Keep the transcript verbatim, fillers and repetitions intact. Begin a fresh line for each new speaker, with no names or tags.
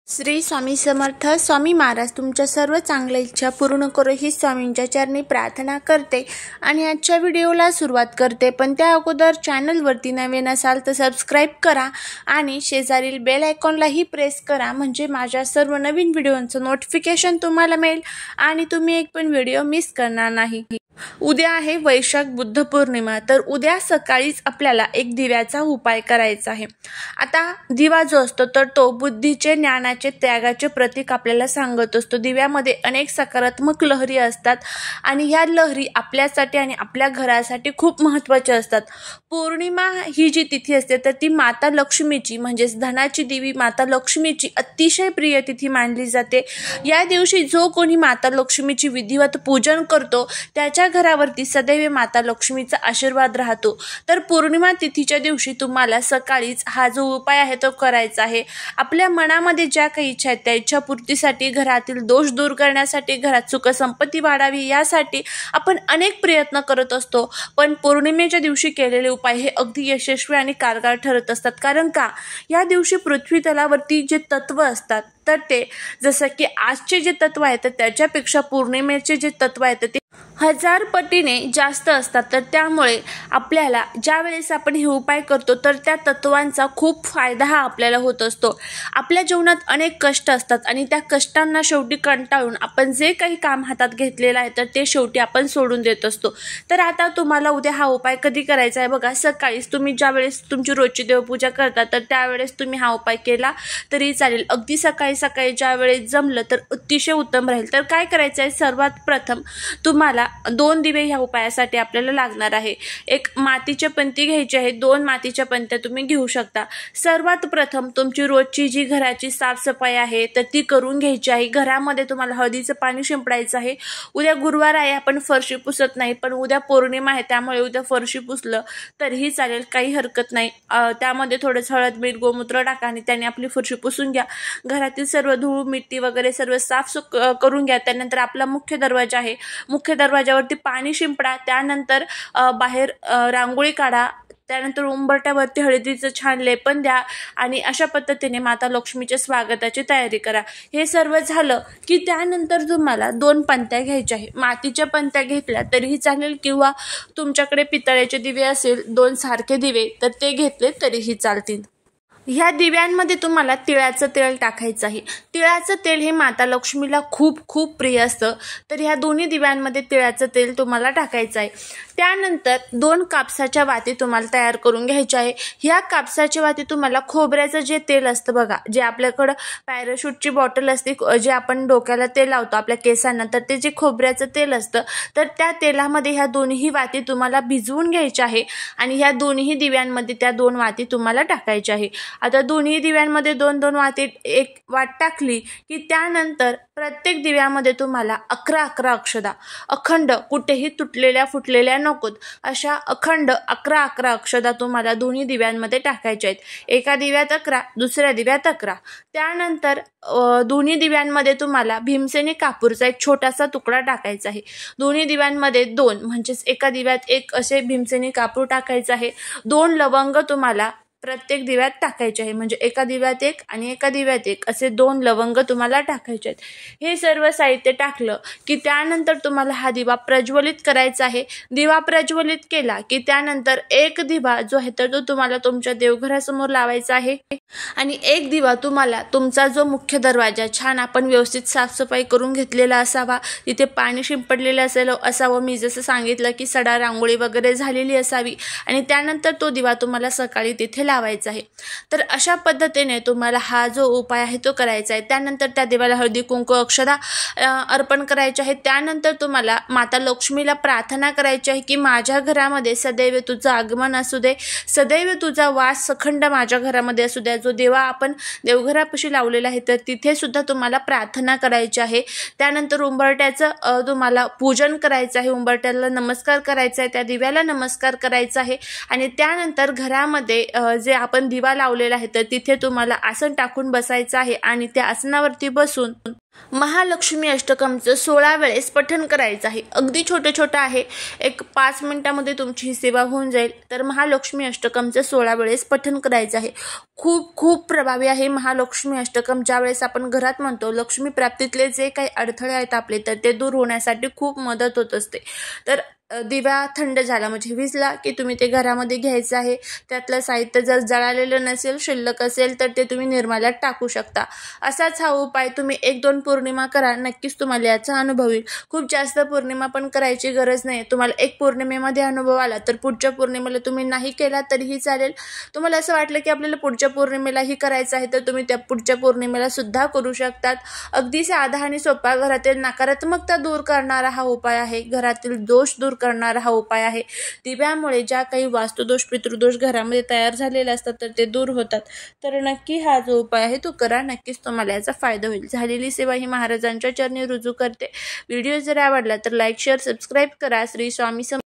श्री स्वामी समर्थ. स्वामी महाराज तुमच्या सर्व चांगल्या इच्छा पूर्ण करो ही स्वामींच्या चरणी प्रार्थना करते आणि आजच्या व्हिडिओला सुरुवात करते. पण त्या अगोदर चॅनलवरती नवीन असाल तर सबस्क्राईब करा आणि शेजारील बेल आयकॉनलाही प्रेस करा, म्हणजे माझ्या सर्व नवीन व्हिडिओंचं नोटिफिकेशन तुम्हाला मिळेल आणि तुम्ही एक पण व्हिडिओ मिस करणार नाही. उद्या आहे वैशाख बुद्ध पौर्णिमा, तर उद्या सकाळीच आपल्याला एक दिव्याचा उपाय करायचा आहे. आता दिवा जो असतो तर तो बुद्धीचे, ज्ञानाचे, त्यागाचे प्रतीक आपल्याला सांगत असतो. दिव्यामध्ये अनेक सकारात्मक लहरी असतात आणि ह्या लहरी आपल्यासाठी आणि आपल्या घरासाठी खूप महत्त्वाच्या असतात. पौर्णिमा ही जी तिथी असते तर ती माता लक्ष्मीची म्हणजेच धनाची देवी माता लक्ष्मीची अतिशय प्रिय तिथी मानली जाते. या दिवशी जो कोणी माता लक्ष्मीची विधिवत पूजन करतो त्याच्या घरावरती सदैव माता लक्ष्मीचा आशीर्वाद राहतो. तर पौर्णिमा तिथीच्या दिवशी तुम्हाला सकाळीच हा जो उपाय आहे तो करायचा आहे. आपल्या मनामध्ये ज्या काही इच्छा आहेत त्या इच्छा पूर्तीसाठी, घरातील दोष दूर करण्यासाठी, घरात सुख संपत्ती वाढावी यासाठी आपण अनेक प्रयत्न करत असतो. पण पौर्णिमेच्या दिवशी केलेले उपाय हे अगदी यशस्वी आणि कारगर ठरत असतात. कारण का, या दिवशी पृथ्वी तलावरती जे तत्व असतात तर ते जसं की आजचे जे तत्व आहे तर त्याच्यापेक्षा पौर्णिमेचे जे तत्व आहे ते हजार पटीने जास्त असतात. तर त्यामुळे आपल्याला ज्या वेळेस आपण हे उपाय करतो तर त्या तत्वांचा खूप फायदा हा आपल्याला होत असतो. आपल्या जीवनात अनेक कष्ट असतात आणि त्या कष्टांना शेवटी कंटाळून आपण जे काही काम हातात घेतलेलं आहे तर ते शेवटी आपण सोडून देत असतो. तर आता तुम्हाला उद्या हा उपाय कधी करायचा आहे बघा. सकाळीच तुम्ही ज्या वेळेस तुमची रोजची देवपूजा करता तर त्यावेळेस तुम्ही हा उपाय केला तरी चालेल. अगदी सकाळी सकाळी ज्या वेळेस जमलं तर अतिशय उत्तम राहील. तर काय करायचं आहे, सर्वात प्रथम तुम्हाला दोन दिवे ह्या उपायासाठी आपल्याला लागणार आहे. एक मातीच्या पंती घ्यायची आहे, दोन मातीच्या पंत्या तुम्ही घेऊ शकता. सर्वात प्रथम तुमची रोजची जी घराची साफसफाई आहे तर ती करून घ्यायची आहे. घरामध्ये तुम्हाला हळदीचं पाणी शिंपडायचं आहे. उद्या गुरुवार आहे, आपण फरशी पुसत नाही, पण उद्या पौर्णिमा आहे त्यामुळे उद्या फरशी पुसलं तरीही चालेल, काही हरकत नाही. त्यामध्ये थोडंसं हळद, मीठ, गोमूत्र टाका आणि त्याने आपली फरशी पुसून घ्या. घरातील सर्व धूळ, मिट्टी वगैरे सर्व साफ करून घ्या. त्यानंतर आपला मुख्य दरवाजा आहे, मुख्य दरवाजावरती पाणी शिंपडा. त्यानंतर बाहेर रांगोळी काढा. त्यानंतर उंबरट्यावरती हळदीचं छान लेपन द्या आणि अशा पद्धतीने माता लक्ष्मीच्या स्वागताची तयारी करा. हे सर्व झालं की त्यानंतर तुम्हाला दोन पंत्या घ्यायच्या आहे. मातीच्या पंत्या घेतल्या तरीही चालेल किंवा तुमच्याकडे पितळेचे दिवे असेल, दोन सारखे दिवे, तर ते घेतले तरीही चालतील. ह्या दिव्यांमध्ये तुम्हाला तिळाचं तेल टाकायचं आहे. तिळाचं तेल हे माता लक्ष्मीला खूप खूप प्रिय असतं. तर ह्या दोन्ही दिव्यांमध्ये तिळाचं तेल तुम्हाला टाकायचं आहे. त्यानंतर दोन कापसाच्या वाती तुम्हाला तयार करून घ्यायच्या आहे. ह्या कापसाच्या वाती तुम्हाला खोबऱ्याचं जे तेल असतं बघा, जे आपल्याकडं पॅराशूटची बॉटल असते, जे आपण डोक्याला तेल लावतो आपल्या केसांना, तर ते जे खोबऱ्याचं तेल असतं तर त्या तेलामध्ये ह्या दोन्ही वाती तुम्हाला भिजवून घ्यायच्या आहे आणि ह्या दोन्ही दिव्यांमध्ये त्या दोन वाती तुम्हाला टाकायच्या आहे. आता दोन्ही दिव्यांमध्ये दोन दोन वाती एक वाट टाकली की त्यानंतर प्रत्येक दिव्यामध्ये तुम्हाला अकरा अकरा अक्षदा, अखंड, कुठेही तुटलेल्या फुटलेल्या नकोत, अशा अखंड अकरा अकरा अक्षदा तुम्हाला दोन्ही दिव्यांमध्ये टाकायच्या आहेत. एका दिव्यात अकरा, दुसऱ्या दिव्यात अकरा. त्यानंतर दोन्ही दिव्यांमध्ये तुम्हाला भीमसेनी कापूरचा एक छोटासा तुकडा टाकायचा आहे. दोन्ही दिव्यांमध्ये दोन म्हणजेच एका दिव्यात एक असे भीमसेनी कापूर टाकायचं आहे. दोन लवंग तुम्हाला प्रत्येक दिव्यात टाकायचे आहे, म्हणजे एका दिव्यात एक आणि एका दिव्यात एक असे दोन लवंग तुम्हाला टाकायचे आहेत. हे सर्व साहित्य टाकलं की त्यानंतर तुम्हाला हा दिवा प्रज्वलित करायचा आहे. दिवा प्रज्वलित केला की त्यानंतर एक दिवा जो आहे तर तो तुम्हाला तुमच्या देवघरासमोर लावायचा आहे आणि एक दिवा तुम्हाला तुमचा जो मुख्य दरवाजा छान आपण व्यवस्थित साफसफाई करून घेतलेला असावा, तिथे पाणी शिंपडलेलं असेल असावं, मी जसं सांगितलं की सडा रांगोळी वगैरे झालेली असावी आणि त्यानंतर तो दिवा तुम्हाला सकाळी तिथे लावायचा आहे. तर अशा पद्धतीने तुम्हाला हा जो उपाय आहे तो करायचा आहे. त्यानंतर त्या देवाला हळदी कुंकू अक्षदा अर्पण करायचे आहे. त्यानंतर तुम्हाला माता लक्ष्मीला प्रार्थना करायची आहे की माझ्या घरामध्ये सदैव तुझं आगमन असू दे, सदैव तुझा वास सखंड माझ्या घरामध्ये असू द्या. जो देवा आपण देवघरापाशी लावलेला आहे तर तिथे सुद्धा तुम्हाला प्रार्थना करायची आहे. त्यानंतर उंबरट्याचं तुम्हाला पूजन करायचं आहे, उंबरट्याला नमस्कार करायचा आहे, त्या दिव्याला नमस्कार करायचा आहे आणि त्यानंतर घरामध्ये जे आपण दिवा लावलेला आहे तर तिथे तुम्हाला आसन टाकून बसायचं आहे आणि त्या आसनावरती बसून महालक्ष्मी अष्टकमचं सोळा वेळेस पठण करायचं आहे। अगदी छोटं छोटं आहे, एक पाच मिनिटामध्ये तुमची ही सेवा होऊन जाईल। तर महालक्ष्मी अष्टकमचं सोळा वेळेस पठण करायचं आहे। खूप खूप प्रभावी आहे महालक्ष्मी अष्टकम। ज्यावेळेस आपण घरात म्हणतो लक्ष्मी प्राप्तीतले जे काही अडथळे आहेत आपले, तर ते दूर होण्यासाठी खूप मदत होत असते। तर दिवा थंड झाला म्हणजे विझला की तुम्ही ते घरामध्ये घ्यायचं आहे। त्यातलं साहित्य जर जळालेलं नसेल, शिल्लक असेल तर ते तुम्ही निर्माल्यात टाकू शकता। असाच हा उपाय तुम्ही एक दोन पौर्णिमा करा, नक्कीच तुम्हाला याचा अनुभव येईल। खूप जास्त पौर्णिमा पण करायची गरज नाही। तुम्हाला एक पौर्णिमेमध्ये अनुभव आला तर पुढच्या पौर्णिमेला तुम्ही नाही केला तरीही चालेल। तुम्हाला असं वाटलं की आपल्याला पुढच्या पौर्णिमेलाही करायचं आहे तर तुम्ही त्या पुढच्या पौर्णिमेला सुद्धा करू शकतात। अगदी साधा आणि सोपा, घरातील नकारात्मकता दूर करणारा हा उपाय आहे। घरातील दोष दूर करणारा हा उपाय आहे। दिव्यामुळे ज्या काही वास्तुदोष, पितृदोष घरामध्ये तयार झालेले असतात तर ते दूर होतात। तर नक्की हा जो उपाय आहे तो करा, नक्कीच तुम्हाला याचा फायदा होईल। झालेली सेवा ही महाराजांच्या चरणी रुजू करते। व्हिडिओ जर आवडला तर लाईक, शेअर, सबस्क्राईब करा। श्री स्वामी